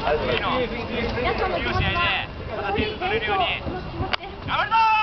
次の試合でまた点数取れるように頑張るぞー。